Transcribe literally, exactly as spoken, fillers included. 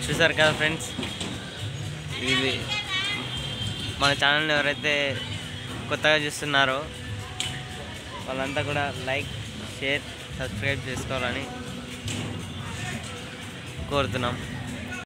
చూసారు కదా ఫ్రెండ్స్, ఇది మన ఛానల్ని ఎవరైతే కొత్తగా చూస్తున్నారో వాళ్ళంతా కూడా లైక్, షేర్, సబ్స్క్రైబ్ చేసుకోవాలని కోరుతున్నాం.